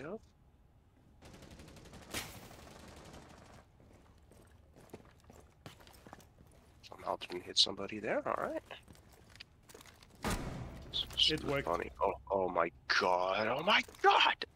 go. Somehow didn't hit somebody there. All right. It worked. Funny. Oh my god! Oh my god!